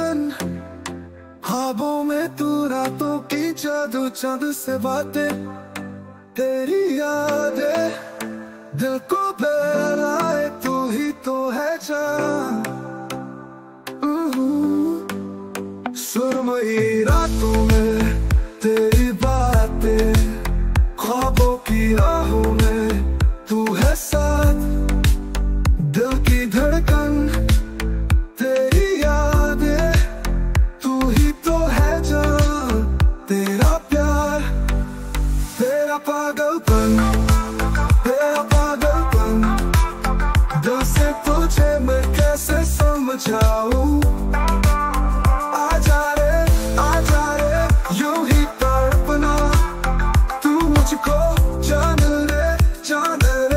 धड़कन, ख्वाबों में तू रातों की जादू, चांद से बातें, तेरी यादें दिल को बहलाए, तू ही तो है जान। सुरमई रातों में तेरी बातें, ख्वाबों की राहों में तू है साथ, दिल की धड़कन, तेरी यादें, तू ही तो है जान। तेरा प्यार, तेरा पागलपन, तेरा पागलपन, दिल से तुझे मैं कैसे समझाऊं। आजा रे यूं ही तड़पना, तू मुझको जान ले, जान ले।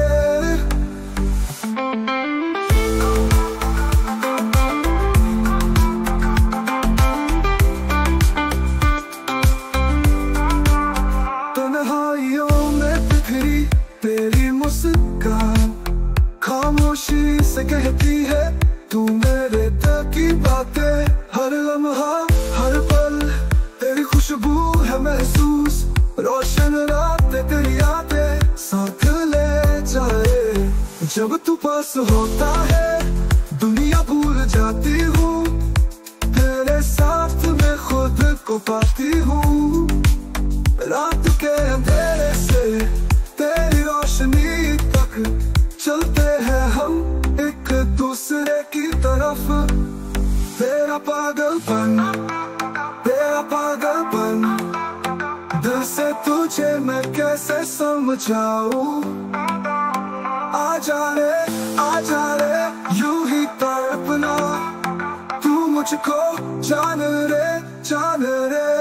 तन्हाइयों में बिखरी तेरी मुस्कान, खामोशी से कहती है तू मेरे दिल की बातें। हर लम्हा हर पल तेरी खुशबू है महसूस, रोशन रातें तेरी यादें साथ ले जाए। जब तू पास होता है दुनिया भूल जाती हूँ, तेरे साथ मैं खुद को पाती हूँ। रात के अंधेरे से तेरी रोशनी तक चलते हैं हम एक दूसरे की तरफ। तेरा पागलपन, तेरा पागलपन, दिल से तुझे मैं कैसे समझाऊं। आजा रे यूं ही तड़पना, तू मुझको जान रे, जान रे।